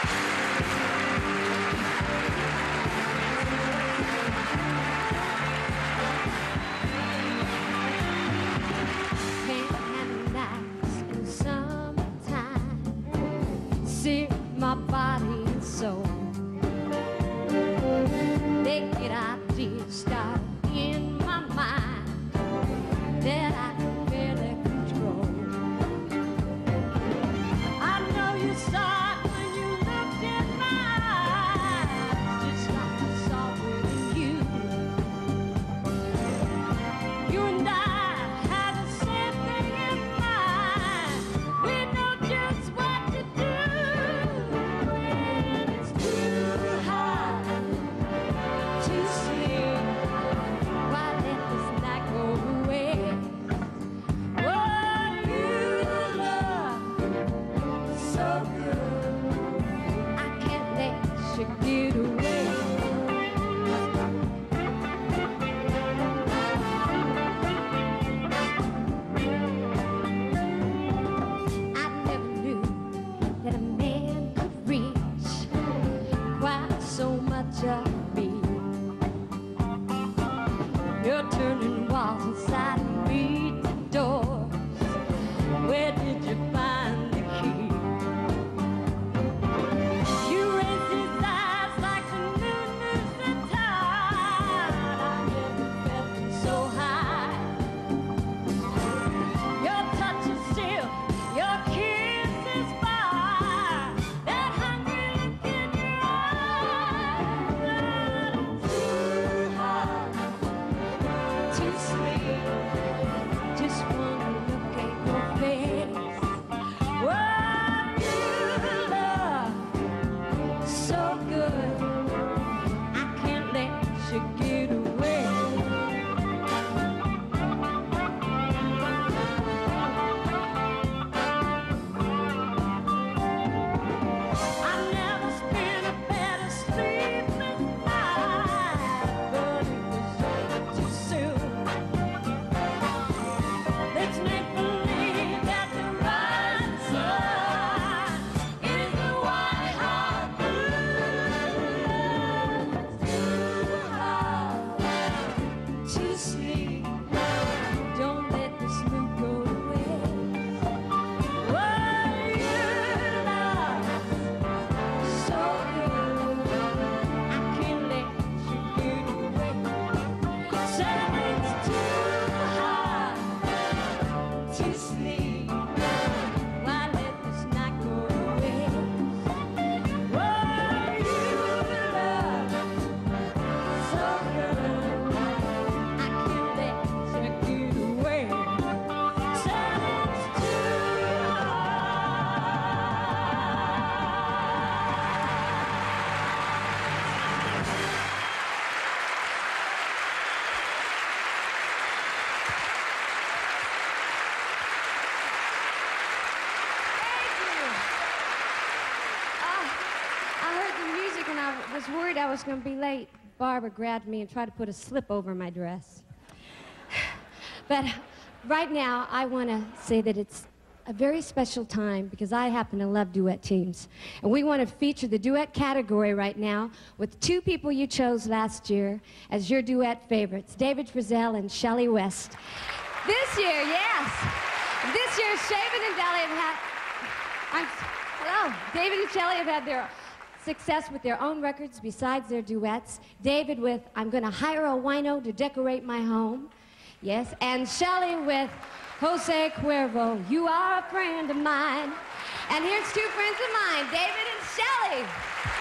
My body and soul. Naked ideas start in my mind that I can barely control. I know you saw it when you looked in my eyes, just like I saw it in you. You and I had the same thing in mind. We know just what to do. Get away. I never knew that a man could reach quite so much of me. You're turning walls inside and read the doors. Where did you find the key? I was worried I was going to be late. Barbara grabbed me and tried to put a slip over my dress. But right now, I want to say that it's a very special time because I happen to love duet teams. And we want to feature the duet category right now with two people you chose last year as your duet favorites, David Frizzell and Shelley West. This year, yes. This year, Shaven and Dally have had... hello. David and Shelley have had their success with their own records besides their duets. David with I'm Gonna Hire a Wino to Decorate My Home. Yes. And Shelley with Jose Cuervo, You Are a Friend of Mine. And here's two friends of mine, David and Shelley.